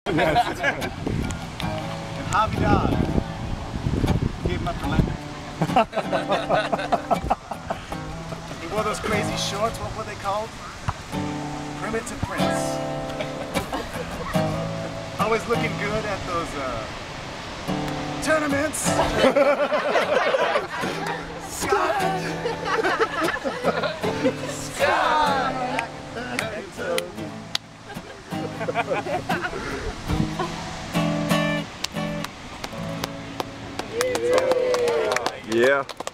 Yes. And Javi Dog gave him up for Leonard. He wore those crazy shorts, what were they called? Primitive Prince. Always looking good at those tournaments. Scott! Scott! Yeah.